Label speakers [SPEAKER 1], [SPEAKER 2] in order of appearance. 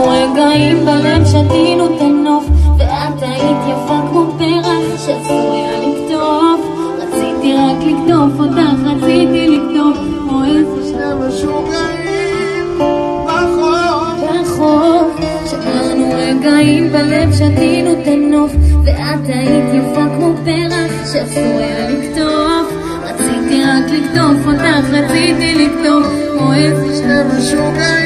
[SPEAKER 1] רגעים בלב שתינו את הנוף, ואת היית יפה כמו פרח שעשוי לקטוף. רציתי רק לקטוף אותך, רציתי לקטוף כמו איזה
[SPEAKER 2] שני משוגעים
[SPEAKER 1] בחוף. שברנו רגעים בלב שתינו את הנוף, ואת היית יפה כמו פרח שעשוי לקטוף. רציתי רק לקטוף אותך, רציתי לקטוף כמו איזה
[SPEAKER 2] שני משוגעים